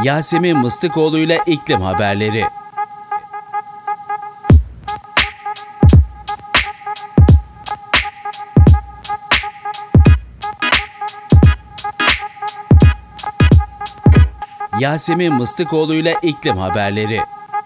Yasemin Mıstıkoğlu ile iklim haberleri. Yasemin Mıstıkoğlu ile iklim haberleri.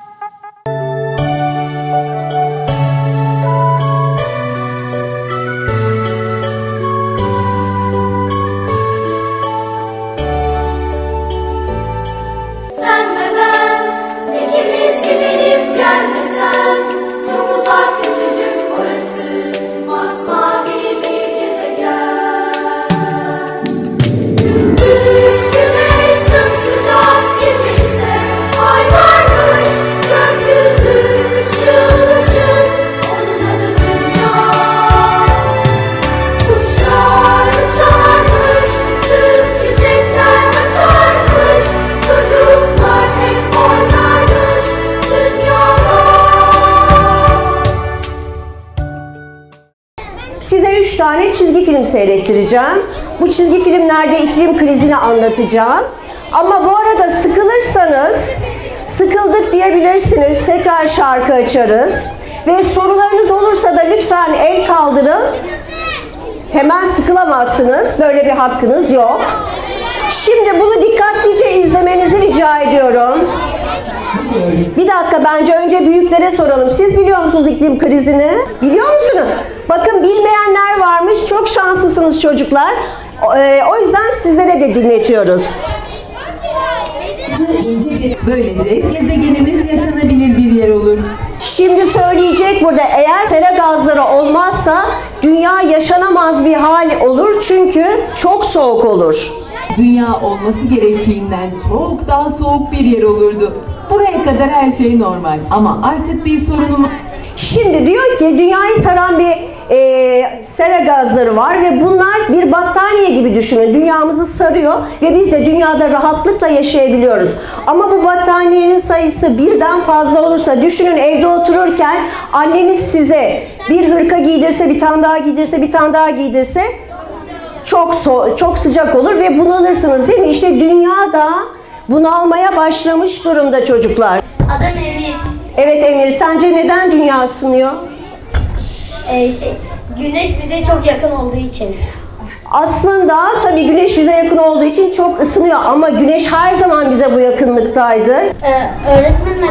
Sen ve ben ikimiz gidelim gelmesen, çok uzak küçücük orası, masmavi bir gezegen. Gündüz güneş sımsıcak, gece ise ay varmış, gökyüzü ışıl ışıl, onun adı dünya. Kuşlar uçarmış, tüm çiçekler açarmış, çocuklar hep oynarmış dünyada. Size 3 tane çizgi film seyrettireceğim. Bu çizgi filmlerde iklim krizini anlatacağım. Ama bu arada sıkılırsanız, sıkıldık diyebilirsiniz. Tekrar şarkı açarız. Ve sorularınız olursa da lütfen el kaldırın. Hemen sıkılamazsınız. Böyle bir hakkınız yok. Şimdi bunu dikkatlice izlemenizi rica ediyorum. Bir dakika, bence önce büyüklere soralım. Siz biliyor musunuz iklim krizini? Biliyor musunuz? Bakın, bilmeyenler varmış. Çok şanslısınız çocuklar. O yüzden sizlere de dinletiyoruz. Böylece gezegenimiz yaşanabilir bir yer olur. Şimdi söyleyecek burada, eğer sera gazları olmazsa dünya yaşanamaz bir hal olur. Çünkü çok soğuk olur. Dünya olması gerektiğinden çok daha soğuk bir yer olurdu. Buraya kadar her şey normal ama artık bir sorunumuz... Şimdi diyor ki dünyayı saran bir sera gazları var ve bunlar bir battaniye gibi düşünün. Dünyamızı sarıyor ve biz de dünyada rahatlıkla yaşayabiliyoruz. Ama bu battaniyenin sayısı birden fazla olursa, düşünün evde otururken anneniz size bir hırka giydirse, bir tane daha giydirse, bir tane daha giydirse çok sıcak olur ve bunalırsınız, değil mi? İşte dünya da bunalmaya başlamış durumda çocuklar. Adım Emir. Evet Emir, sence neden dünya ısınıyor? Güneş bize çok yakın olduğu için. Aslında tabii güneş bize yakın olduğu için çok ısınıyor ama güneş her zaman bize bu yakınlıktaydı. Öğretmenim,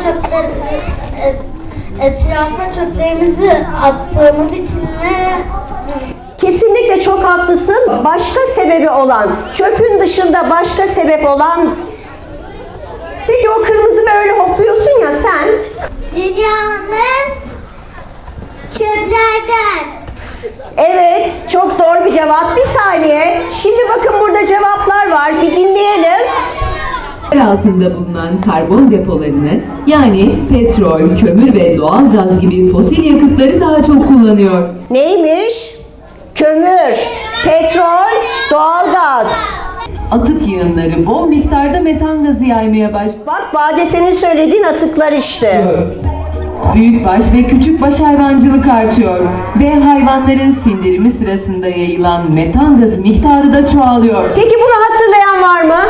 etrafa çöplerimizi attığımız için mi? Kesinlikle çok haklısın. Başka sebebi olan, çöpün dışında başka sebep olan... Peki o kırmızı böyle hopluyorsun ya sen? Dünyamız çöplerden. Evet, çok doğru bir cevap. Bir saniye. Şimdi bakın burada cevaplar var. Bir dinleyelim. Yer altında bulunan karbon depolarını, yani petrol, kömür ve doğal gaz gibi fosil yakıtları daha çok kullanıyor. Neymiş? Kömür, petrol, doğalgaz. Atık yığınları bol miktarda metan gazı yaymaya başladı. Bak Bade, senin söylediğin atıklar işte. Büyükbaş ve küçükbaş hayvancılık artıyor ve hayvanların sindirimi sırasında yayılan metan gazı miktarı da çoğalıyor. Peki bunu hatırlayan var mı?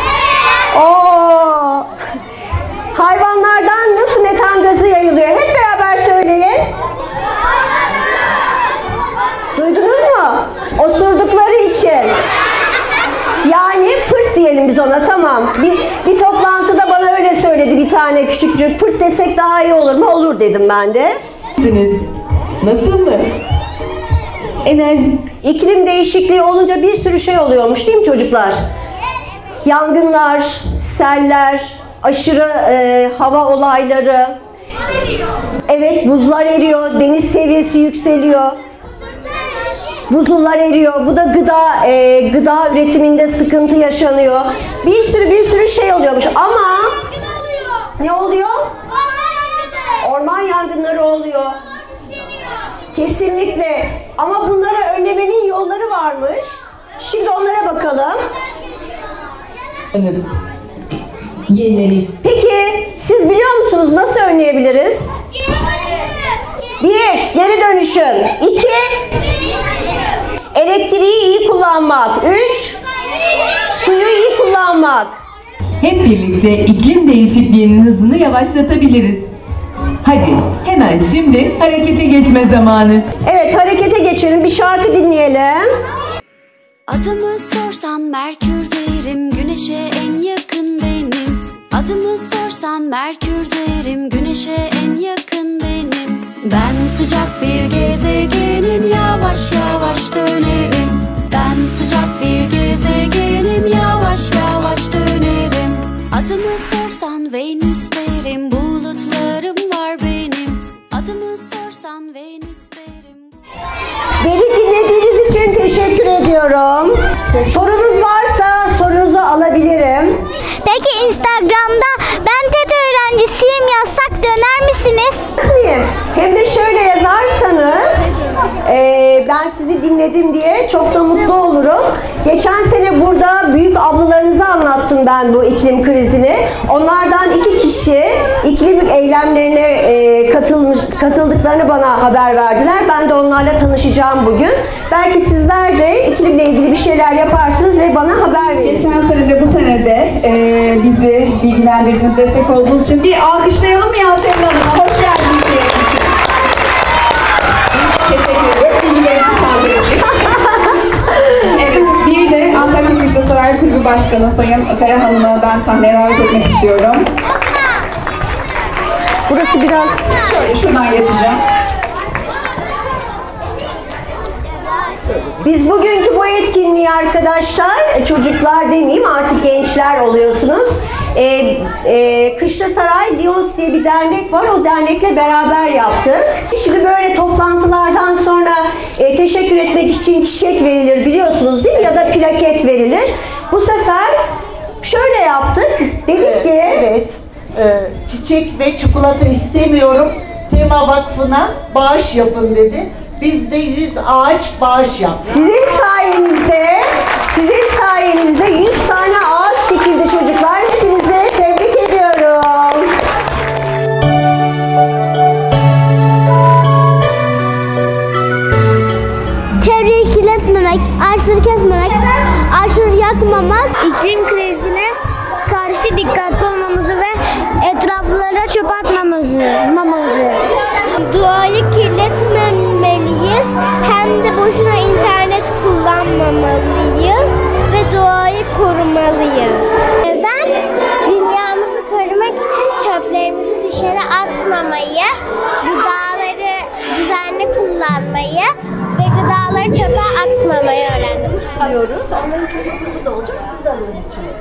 Oo! Hayvanlardan nasıl metan gazı yayılıyor? Hep beraber söyleyin. Duydunuz mu? Osurdukları için. Yani pırt diyelim biz ona, tamam. Bir toplantıda bana öyle söyledi bir tane küçük, pırt desek daha iyi olur mu? Olur dedim ben de. Nasıl mı? Enerji. İklim değişikliği olunca bir sürü şey oluyormuş, değil mi çocuklar? Yangınlar, seller, aşırı hava olayları. Evet, buzlar eriyor, deniz seviyesi yükseliyor. Buzullar eriyor. Bu da gıda üretiminde sıkıntı yaşanıyor. Bir sürü şey oluyormuş ama ne oluyor? Orman yangınları oluyor. Kesinlikle. Ama bunları önlemenin yolları varmış. Şimdi onlara bakalım. Peki siz biliyor musunuz nasıl önleyebiliriz? 1. Geri dönüşüm. 2. Elektriği iyi kullanmak. 3. Suyu iyi kullanmak. hep birlikte iklim değişikliğinin hızını yavaşlatabiliriz. Hadi hemen şimdi harekete geçme zamanı. Evet, harekete geçelim. Bir şarkı dinleyelim. Adımı sorsan Merkür derim, Güneş'e en yakın benim. Adımı sorsan Merkür derim, Güneş'e en yakın benim. Ben sıcak bir gezegenim, yavaş yavaş dönerim. Ben sıcak bir gezegenim, yavaş yavaş dönerim. Adımı sorsan Venüs derim, bulutlarım var benim. Adımı sorsan Venüs derim. Beni dinlediğiniz için teşekkür ediyorum. Sorunuz varsa sorunuzu alabilirim. Peki Instagram'da ben TET öğrencisiyim yazsak döner misiniz? Miyim? Hem de şöyle yazarsanız ben sizi dinledim diye çok da mutlu olurum. Geçen sene burada büyük ablalarınıza anlattım ben bu iklim krizini. Onlardan 2 kişi iklim eylemlerine katıldıklarını bana haber verdiler. Ben de onlarla tanışacağım bugün. Belki sizler de iklimle ilgili bir şeyler yaparsınız ve bana haber verin. Geçen sene de bu sene de bizi bilgilendirdiğiniz, destek olduğunuz için bir alkışlayalım mı Yasemin Hanım'a? Hoş geldiniz diye. Teşekkür ediyorum. Bilgilerinizi kaldırdık. Evet, bir de Antakya Kışla Saray Kulübü Başkanı Sayın Ferah Hanım'ı ben sahneye davet etmek istiyorum. Burası biraz... Şöyle şuradan geçeceğim. Biz bugünkü bu etkinliği arkadaşlar, çocuklar demeyeyim artık gençler oluyorsunuz. Kışla Saray Lions diye bir dernek var, o dernekle beraber yaptık. Şimdi böyle toplantılardan sonra teşekkür etmek için çiçek verilir biliyorsunuz değil mi? Ya da plaket verilir. Bu sefer şöyle yaptık, dedik ki... Evet, çiçek ve çikolata istemiyorum. Tema Vakfı'na bağış yapın dedi. Biz de 100 ağaç bağış yaptık. Sizin sayenizde 100 tane ağaç dikildi çocuklar. Hepinize tebrik ediyorum. Çevreyi kirletmemek, ağaçları kesmemek, ağaçları yakmamak, iklim krizine karşı dikkatli olmamızı ve etraflara çöp atmamamızı. Doğayı kirletmemeliyiz, hem de boşuna internet kullanmamalıyız ve doğayı korumalıyız. Ben dünyamızı korumak için çöplerimizi dışarı atmamayı, gıdaları düzenli kullanmayı ve gıdaları çöpe atmamayı öğrendim. Diyoruz. Onların çocuk grubu da olacak. Siz de alırız içine.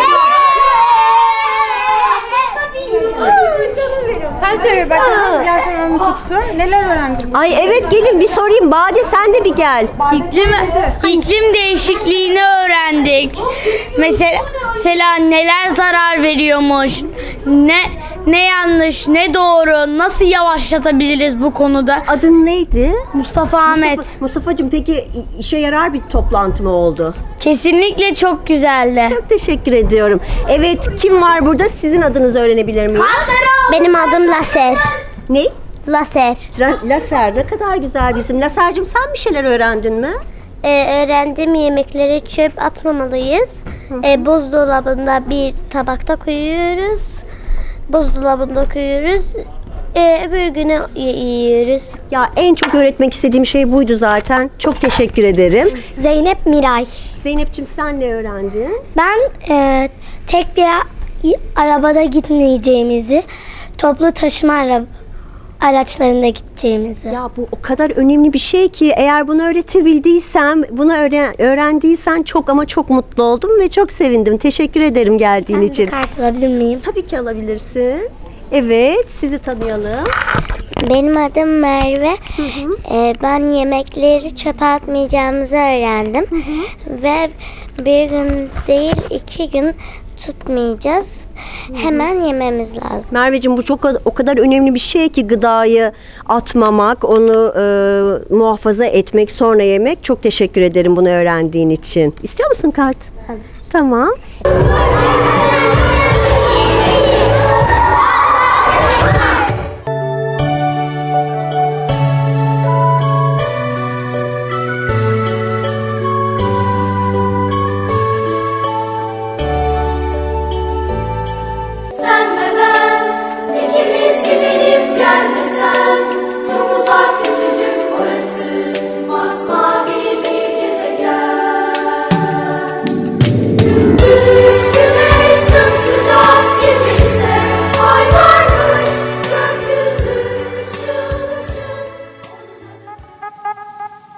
Sen söyle bakalım, Yasemin Hanım tutsun. Neler öğrendin? Ay evet, gelin bir sorayım. Bade sen de bir gel. İklim değişikliğini öğrendik. Mesela neler zarar veriyormuş, ne yanlış, ne doğru, nasıl yavaşlatabiliriz bu konuda? Adın neydi? Mustafa Ahmet. Mustafa'cığım, peki işe yarar bir toplantı mı oldu? Kesinlikle çok güzeldi. Çok teşekkür ediyorum. Evet, kim var burada? Sizin adınızı öğrenebilir miyim? Benim adım Laser. Ne? Laser. Laser, ne kadar güzel bir isim. Laser'cığım, sen bir şeyler öğrendin mi? Öğrendim, yemekleri çöp atmamalıyız. Buzdolabında bir tabakta koyuyoruz. Buzdolabında koyuyoruz. Öbür günü yiyoruz. Ya en çok öğretmek istediğim şey buydu zaten. Çok teşekkür ederim. Zeynep Miray. Zeynep'ciğim, sen ne öğrendin? Ben tek bir arabada gitmeyeceğimizi, toplu taşıma araçlarında gideceğimizi. Ya bu o kadar önemli bir şey ki, eğer bunu öğretebildiysem, bunu öğrendiysen çok ama çok mutlu oldum ve çok sevindim. Teşekkür ederim geldiğin için. Kart alabilir miyim? Tabii ki alabilirsin. Evet, sizi tanıyalım. Benim adım Merve. Ben yemekleri çöpe atmayacağımızı öğrendim. Ve bir gün değil 2 gün tutmayacağız. Hemen yememiz lazım. Merveciğim, bu o kadar önemli bir şey ki gıdayı atmamak, onu muhafaza etmek, sonra yemek. Çok teşekkür ederim bunu öğrendiğin için. İstiyor musun kart? Tabii. Tamam.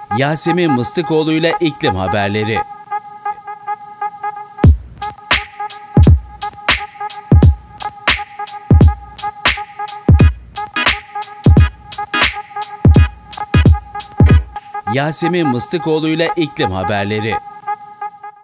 Yasemin Mıstıkoğlu ile iklim haberleri. Yasemin Mıstıkoğlu ile iklim haberleri.